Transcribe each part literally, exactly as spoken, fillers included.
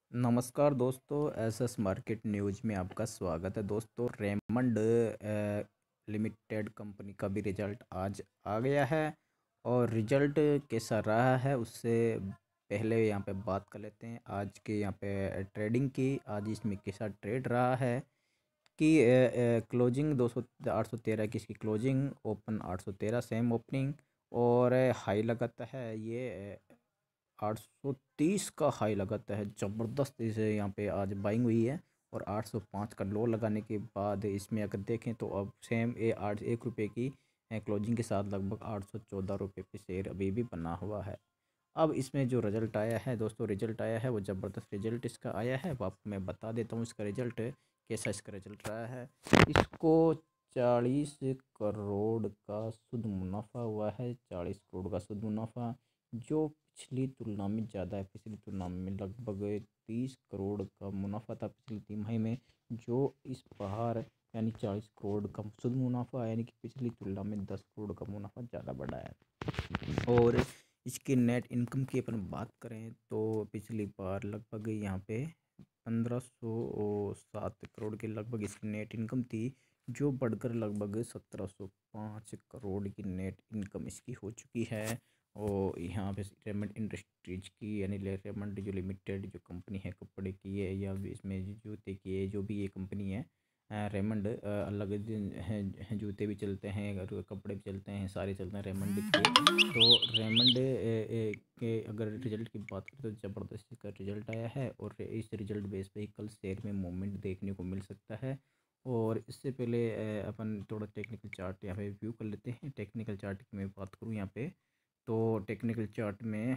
नमस्कार दोस्तों, S S market news में आपका स्वागत है। दोस्तों, रेमंड अ, लिमिटेड कंपनी का भी रिजल्ट आज आ गया है और रिजल्ट कैसा रहा है उससे पहले यहाँ पे बात कर लेते हैं आज के यहाँ पे ट्रेडिंग की। आज इसमें कैसा ट्रेड रहा है कि क्लोजिंग दो सौ आठ सौ तेरह की इसकी क्लोजिंग, ओपन आठ सौ तेरह सेम ओपनिंग और हाई लगाता है ये आठ सौ तीस का हाई लगाता है। ज़बरदस्त इसे यहाँ पे आज बाइंग हुई है और आठ सौ पाँच का लो लगाने के बाद इसमें अगर देखें तो अब सेम ए आठ एक रुपये की क्लोजिंग के साथ लगभग आठ सौ चौदह रुपये पे शेयर अभी भी बना हुआ है। अब इसमें जो रिज़ल्ट आया है दोस्तों, रिज़ल्ट आया है वो ज़बरदस्त रिज़ल्ट इसका आया है। वो आपको मैं बता देता हूँ इसका रिज़ल्ट कैसा इसका रिज़ल्ट रहा है। इसको चालीस करोड़ का शुद्ध मुनाफा हुआ है, चालीस करोड़ का शुद्ध मुनाफा, जो पिछली तुलना में ज़्यादा है। पिछली तुलना में लगभग तीस करोड़ का मुनाफा था पिछली तिमाही में, जो इस बार यानी चालीस करोड़ का शुद्ध मुनाफा यानी कि पिछली तुलना में दस करोड़ का मुनाफा ज़्यादा बढ़ा है। और इसकी नेट इनकम की अपन बात करें तो पिछली बार लगभग यहाँ पे पंद्रह सौ सात करोड़ के लगभग इसकी नेट इनकम थी, जो बढ़कर लगभग सत्रह सौ पाँच करोड़ की नेट इनकम इसकी हो चुकी है। और यहाँ पे रेमंड इंडस्ट्रीज की यानी रेमंड जो लिमिटेड जो कंपनी है कपड़े की है या इसमें जूते की है, जो भी ये कंपनी है रेमंड, अलग हैं जूते भी चलते हैं और कपड़े भी चलते हैं, सारे चलते हैं रेमंड के। तो रेमंड के अगर रिजल्ट की बात करें तो ज़बरदस्त का रिजल्ट आया है और इस रिजल्ट बेस पे ही कल शेयर में मूवमेंट देखने को मिल सकता है। और इससे पहले अपन थोड़ा टेक्निकल चार्ट यहाँ पे व्यू कर लेते हैं। टेक्निकल चार्ट की मैं बात करूँ यहाँ पे तो टेक्निकल चार्ट में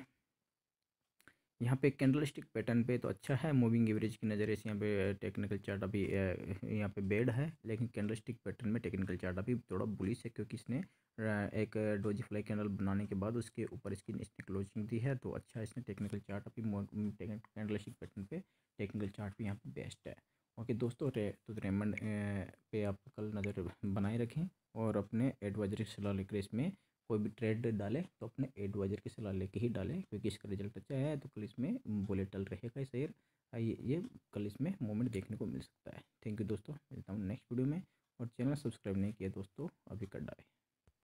यहाँ पे कैंडलस्टिक पैटर्न पे तो अच्छा है। मूविंग एवरेज की नज़रिए से यहाँ पे टेक्निकल चार्ट अभी यहाँ पे बेड है, लेकिन कैंडलस्टिक पैटर्न में टेक्निकल चार्ट अभी थोड़ा बुलिश है, क्योंकि इसने एक डोजी फ्लाई कैंडल बनाने के बाद उसके ऊपर इसकी इसने क्लोजिंग दी है। तो अच्छा इसने टेक्निकल चार्ट अभी कैंडलस्टिक पैटर्न पे टेक्निकल चार्ट भी यहाँ पे बेस्ट है। ओके दोस्तों, रे तो रेमंड पे आप कल नज़र बनाए रखें और अपने एडवाइजरी सलाह लेकर इसमें कोई भी ट्रेड डाले तो अपने एडवाइजर की सलाह लेके ही डालें, क्योंकि इसका रिजल्ट अच्छा है तो कल इसमें वोलेटाइल रहेगा शेयर। ये ये कल इसमें मूवमेंट देखने को मिल सकता है। थैंक यू दोस्तों, मिलता हूँ नेक्स्ट वीडियो में। और चैनल सब्सक्राइब नहीं किया दोस्तों अभी कर डालें।